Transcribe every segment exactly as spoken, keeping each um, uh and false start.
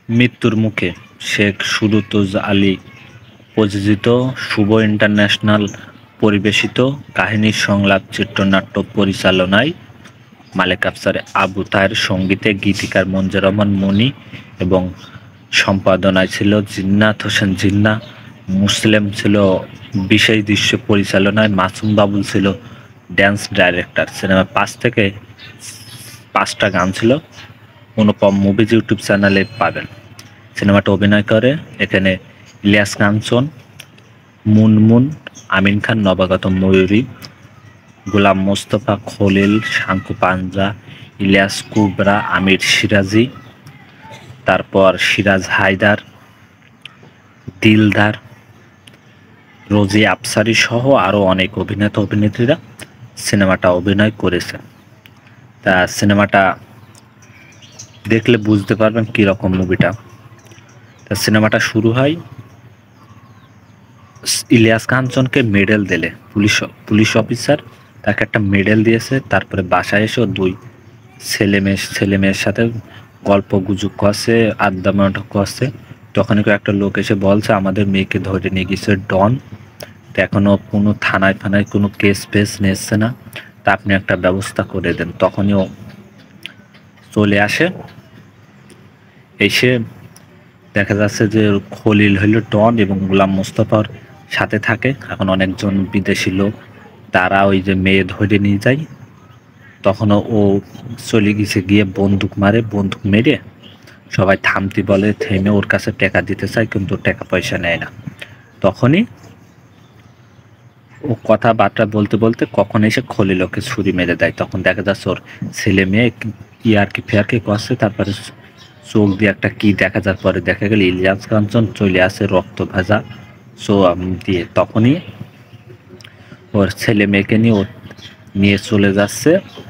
মৃত্যুর মুখে শেখ সুরুতজ আলী প্রযোজিত শুভ ইন্টারন্যাশনাল পরিবেশিত কাহিনীর সংলাপ চিত্রনাট্য পরিচালনায় মালেক আফসার আবু তাহের, সঙ্গীতে গীতিকার মঞ্জুর রহমান মনি এবং সম্পাদনায় ছিল জিন্নাত হোসেন জিন্না। মুসলেম ছিল বিশেষ দৃশ্য পরিচালনায়, মাসুম বাবুল ছিল ড্যান্স ডাইরেক্টর। সিনেমায় পাঁচ থেকে পাঁচটা গান ছিল। অনুপম মুভিজ ইউটিউব চ্যানেলে পাবেন। সিনেমাটা অভিনয় করে এখানে ইলিয়াস কাঞ্চন, মুনমুন, আমিন খান, নবাগত ময়ূরী, গোলাম মোস্তফা, খলিল, শাঙ্কু পাঞ্জা, ইলিয়াস কুবরা, আমির সিরাজি, তারপর সিরাজ হায়দার, দিলদার, রোজি আফসারি সহ আরও অনেক অভিনেতা অভিনেত্রীরা সিনেমাটা অভিনয় করেছে। তা সিনেমাটা দেখলে বুঝতে পারবেন কীরকম মুভিটা। তা সিনেমাটা শুরু হয় ইলিয়াস কাঞ্চনকে মেডেল দিলে, পুলিশ পুলিশ অফিসার তাকে একটা মেডেল দিয়েছে। তারপরে বাসায় এসেও দুই ছেলে মেয়ে ছেলে মেয়ের সাথে গল্প গুজব করছে, আড্ডা মাঠক করছে। তখনই একটা লোক এসে বলছে আমাদের মেয়েকে ধরে নিয়ে গেছে ডন, তো এখনও কোনো থানায় ফানায় কোনো কেস ফেস নিচ্ছে না, তা আপনি একটা ব্যবস্থা করে দেন। তখনই ও চলে আসে। এসে দেখা যাচ্ছে যে খলিল হইল ডন এবং গোলাম মোস্তফার সাথে থাকে। এখন অনেকজন বিদেশি লোক তারা ওই যে মেয়ে ধরে নিয়ে যায়। তখনও ও চলে গেছে, গিয়ে বন্দুক মারে, বন্দুক মেরে সবাই থামতে বলে, থেমে ওর কাছে টাকা দিতে চায় কিন্তু টাকা পয়সা নেয় না। তখনই ও কথাবার্তা বলতে বলতে কখন এসে খলিল ওকে ছুরি মেরে দেয়। তখন দেখা যাচ্ছে ওর ছেলে মেয়ে ইয়ারকি ফেয়ারকি করছে। তারপরে চোখ দিয়ে একটা কি দেখা যার পরে দেখা গেল ইলিয়াস কাঞ্চন চলে আসে রক্ত ভাজা চো দিয়ে। তখনই ওর ছেলে মেয়েকে নিয়ে ও নিয়ে চলে যাচ্ছে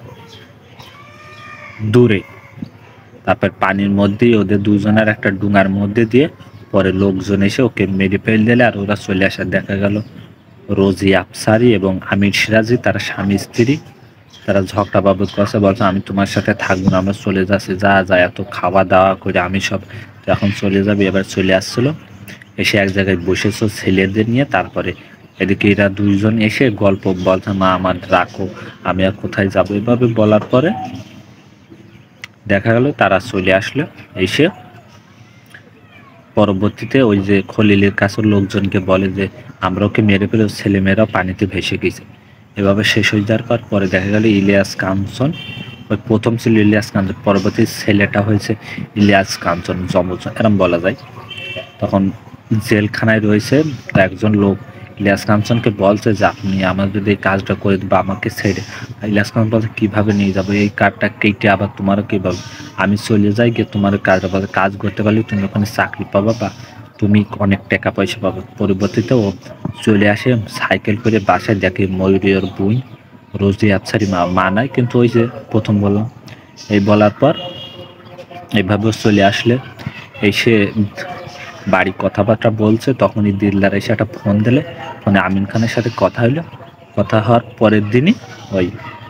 দূরে। তারপর পানির মধ্যেই ওদের দুজনের একটা ডুঙার মধ্যে দিয়ে পরে লোকজন এসে ওকে মেরে ফেল দিলে। আর ওরা চলে আসা দেখা গেল রোজি আফসারি এবং আমির সিরাজি, তারা স্বামী স্ত্রী। তারা ঝগড়া বাবদ করছে, বলছে আমি তোমার সাথে থাকবো না, আমরা চলে যাচ্ছি, যা যা এত খাওয়া দাওয়া করে আমি সব এখন চলে যাবে। এবার চলে আসছিল, এসে এক জায়গায় বসেছো ছেলেদের নিয়ে। তারপরে এদিকে এরা দুইজন এসে গল্প বলছে, মা আমার রাখো, আমি আর কোথায় যাবো। এভাবে বলার পরে দেখা গেল তারা চলে আসলো। এসে পরবর্তীতে ওই যে খলিলের কাছের লোকজনকে বলে যে আমরা ওকে মেরে ফেলে ছেলেমেয়েরাও পানিতে ভেসে গেছে। এভাবে শেষ হয়ে যাওয়ার পর পরে দেখা গেল ইলিয়াস কাঞ্চন, ওই প্রথম ছিল ইলিয়াস কাঞ্চন, পরবর্তী ছেলেটা হয়েছে ইলিয়াস কাঞ্চন যমজ এরম বলা যায়। তখন জেলখানায় রয়েছে, একজন লোক ইলিয়াস কাঞ্চনকে বলছে যে আপনি আমার যদি এই কাজটা করে দেবো আমাকে ছেড়ে। ইলিয়াস কাঞ্চন বলছে কীভাবে নিয়ে যাবো এই কার্ডটা কেটে, আবার তোমারও কীভাবে, আমি চলে যাই গিয়ে তোমার কাজটা বলতে কাজ করতে পারলে তুমি ওখানে চাকরি পাবা বা তুমি অনেক টাকা পয়সা পাবে। পরবর্তীতে ও চলে আসে সাইকেল করে বাসায়, দেখে ময়ূরীর বই রোজি আফসারি মা মা নাই, কিন্তু ওই যে প্রথম বললাম। এই বলার পর এইভাবে চলে আসলে এসে বাড়ি কথাবার্তা বলছে। তখনই দিলদার এসে একটা ফোন দিলে, ফোনে আমিন খানের সাথে কথা হইলো। কথা হওয়ার পরের দিনই ওই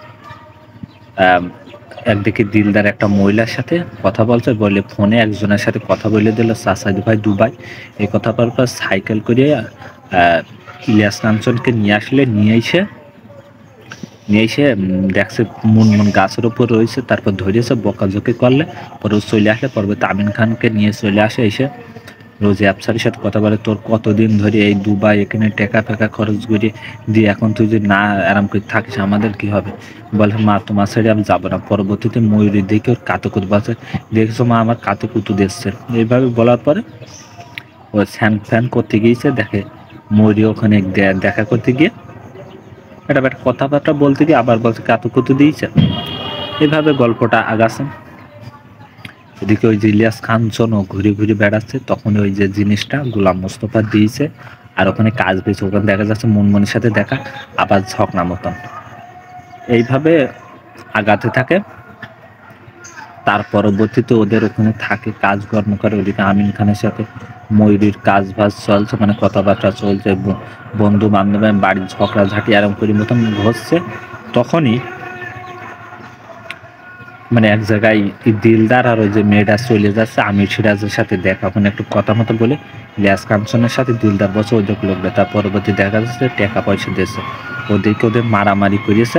একদিকে দিলদার একটা মহিলার সাথে কথা বলছে, বলে ফোনে একজনের সাথে কথা বলে দিল সাসাদি ভাই দুবাই। এই কথা বলার পর সাইকেল করে ইলিয়াস কাঞ্চনকে নিয়ে আসলে, নিয়ে এসে নিয়ে এসে দেখছে মুনমুন গাছের উপর রয়েছে। তারপর ধরেছে, বকাঝকি করলে পরে চলে আসলে পরবর্তী আমিন খানকে নিয়ে চলে আসে। এসে রোজি আফসারের সাথে কথা বলে, তোর কতদিন ধরে এই দুবাই এখানে টাকা ফেকা খরচ করে দিয়ে এখন তুই যদি না আরাম করে থাকিস আমাদের কি হবে। বলে মা তোমার সাইডে আমি যাবো না। পরবর্তীতে ময়ূরীর দিকে ওর কাতুকুতু বলছে, দেখেছো মা আমার কাতুকুতু দিচ্ছে। এইভাবে বলার পরে ও স্যান ফ্যান করতে গিয়েছে, দেখে ময়ূরী ওখানে দেখা করতে গিয়ে এটা একটা কথাবার্তা বলতে গিয়ে আবার বলছে কাতুকুতু দিয়েছে। এইভাবে গল্পটা আগাছে। এদিকে ওই যে ইলিয়াস কাঞ্চনও ঘুরে ঘুরে বেড়াচ্ছে, তখন ওই যে জিনিসটা গোলাম মোস্তফা দিয়েছে আর ওখানে কাজ পেয়েছে। ওখানে দেখা যাচ্ছে মুনমুনের সাথে দেখা, আবার ঝকনা মতন এইভাবে আগাতে থাকে। তার পরবর্তীতে ওদের ওখানে থাকে কাজকর্ম করে। ওদিকে আমিন খানের সাথে ময়ূরীর কাজ বাজ চলছে, মানে কথাবার্তা চলছে, বন্ধু বান্ধব বাড়ির ঝগড়াঝাটি আরাম করি মতন ঘটছে। তখনই মানে এক জায়গায় দিলদার আর ওই যে মেয়েটা চলে যাচ্ছে আমির সিরাজের সাথে দেখা, ওখানে একটু কথা মতো বলে ইলিয়াস কাঞ্চনের সাথে দিলদার বসে ওই লোকটা, তার পরবর্তী দেখা যাচ্ছে টাকা পয়সা দিয়েছে, ওদেরকে ওদের মারামারি করিয়েছে।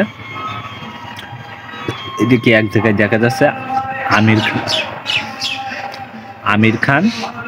এদিকে এক জায়গায় দেখা যাচ্ছে আমির আমির খান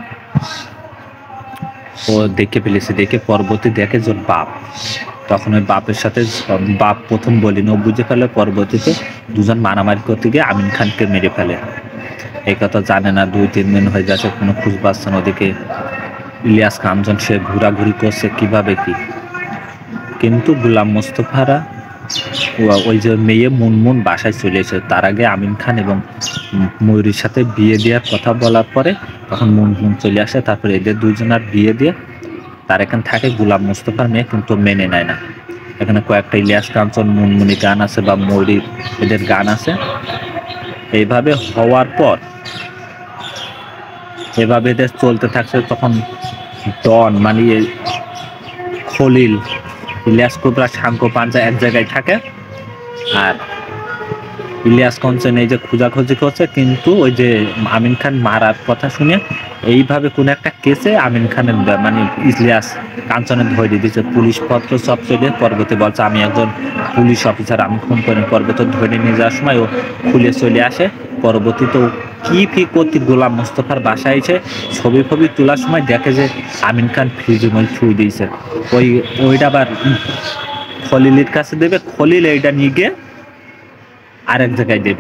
ও দেখে ফেলেছে, দেখে পরবর্তী দেখে যে বাপ, তখন ওই বাপের সাথে বাপ প্রথম বলিনি, ও বুঝে ফেলে, পরবর্তীতে দুজন মারামারি করতে গিয়ে আমিন খানকে মেরে ফেলে। এই কথা জানে না, দুই তিন দিন হয়ে যাচ্ছে কোনো খোঁজ পাচ্ছে না। ওদিকে ইলিয়াস কাঞ্চন সে ঘোরাঘুরি করছে কিভাবে কি, কিন্তু গোলাম মোস্তফারা ওই যে মেয়ে মুনমুন বাসায় চলে এসে, তার আগে আমিন খান এবং ময়ূরীর সাথে বিয়ে দেওয়ার কথা বলার পরে তখন মুনমুন চলে আসে, তারপরে এদের দুইজনের বিয়ে দিয়ে তার এখানে থাকে গোলাম মোস্তফার মেয়ে, কিন্তু মেনে নেয় না। এখানে কয়েকটা ইলিয়াস কাঞ্চন মুনমুনি গান আছে বা ময়ূরীর এদের গান আছে। এইভাবে হওয়ার পর এভাবে এদের চলতে থাকছে। তখন ডন মানে খলিল, ইলিয়াস কোবরা, শাঙ্কো পাঞ্জা এক জায়গায় থাকে, আর ইলিয়াস কাঞ্চন এই যে খোঁজাখুঁজি করছে, কিন্তু ওই যে আমিন খান মারার কথা শুনে এইভাবে কোন একটা কেসে আমিন খানের মানে ইলিয়াস কাঞ্চনের ধরে দিয়েছে, পুলিশ পত্র সব চলে। পর্বতে বলছে আমি একজন পুলিশ অফিসার, আমি খুন করি। পর্বত ধরে নিয়ে যাওয়ার সময় ও খুলে চলে আসে। পরবর্তীতে কি ফি করতে গোলাম মোস্তফার বাসায় এসে ছবি ফবি তোলার সময় দেখে যে আমিন খান ফ্রিজের মধ্যে ছুঁয়ে দিয়েছে। ওই ওইটা আবার খলিলের কাছে দেবে, খলিল এইটা নিয়ে গিয়ে আরেক জায়গায় দেবে,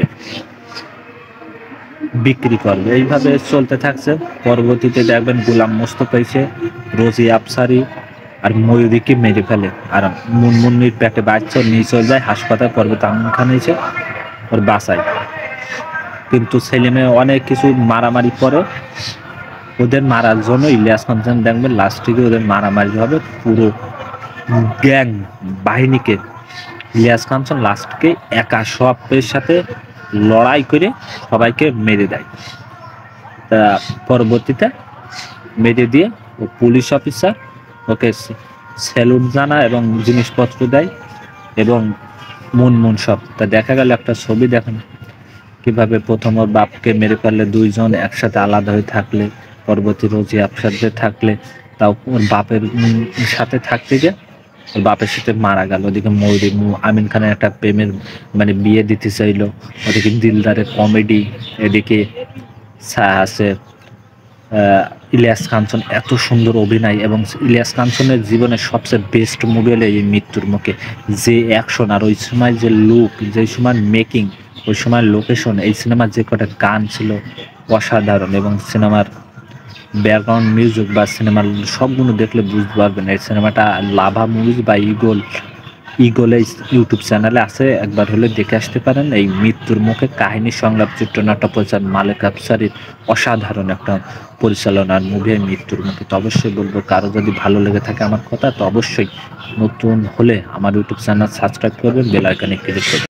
বিক্রি করবে। এইভাবে চলতে থাকছে। পরবর্তীতে দেখবেন গোলাম মোস্তফা এসে রোজি আফসারি আর ময়ূরীকে মেরে ফেলে, আর মুনমুন্নির পেটে বাচ্চা নিয়ে চলে যায় হাসপাতাল। পরবর্তী আমিন খান এসে ওর বাসায়, কিন্তু ছেলে মেয়ে অনেক কিছু মারামারি করে। ওদের মারার জন্য ইলিয়াস কাঞ্চন দেখবেন লাস্টে গিয়ে ওদের মারামারি হবে, পুরো গ্যাং বাহিনীকে ইলিয়াস কাঞ্চন লাস্টকে একা সবের সাথে লড়াই করে সবাইকে মেরে দেয়। তা পরবর্তীতে মেরে দিয়ে ও পুলিশ অফিসার ওকে স্যালুট জানা এবং জিনিসপত্র দেয় এবং মুনমুন সব। তা দেখা গেল একটা ছবি দেখেন কিভাবে প্রথম ওর বাপকে মেরে ফেললে, দুইজন একসাথে আলাদা হয়ে থাকলে, পরবর্তী রোজি আফসারদের থাকলে, তাও ওর বাপের সাথে থাকতে গিয়ে ওর বাপের সাথে মারা গেল। ওদিকে ময়ূরী আমিন খানের একটা প্রেমের মানে বিয়ে দিতে চাইলো, ওদিকে দিলদারের কমেডি, এদিকে আছে ইলিয়াস কাঞ্চন এত সুন্দর অভিনয়। এবং ইলিয়াস কাঞ্চনের জীবনের সবচেয়ে বেস্ট মুভি হলো এই মৃত্যুর মুখে, যে অ্যাকশন আর ওই সময় যে লুক, যে সময় মেকিং, ওই সময় লোকেশন, এই সিনেমার যে কটা গান ছিল অসাধারণ। এবং সিনেমার ব্যাকগ্রাউন্ড মিউজিক বা সিনেমার সবগুলো দেখলে বুঝতে পারবেন। এই সিনেমাটা লাভা মুভিজ বা ইগল ইগলে ইউটিউব চ্যানেলে আছে, একবার হলে দেখে আসতে পারেন। এই মৃত্যুর মুখে কাহিনী, সংলাপ, চিত্রনাট্য, পরিচালনা মালেক আফসারির অসাধারণ একটা পরিচালনার মুভি মৃত্যুর মুখে। তো অবশ্যই বলবো, কারো যদি ভালো লেগে থাকে আমার কথা, তো অবশ্যই নতুন হলে আমার ইউটিউব চ্যানেল সাবস্ক্রাইব করবেন, বেল আইকনে ক্লিক করবেন।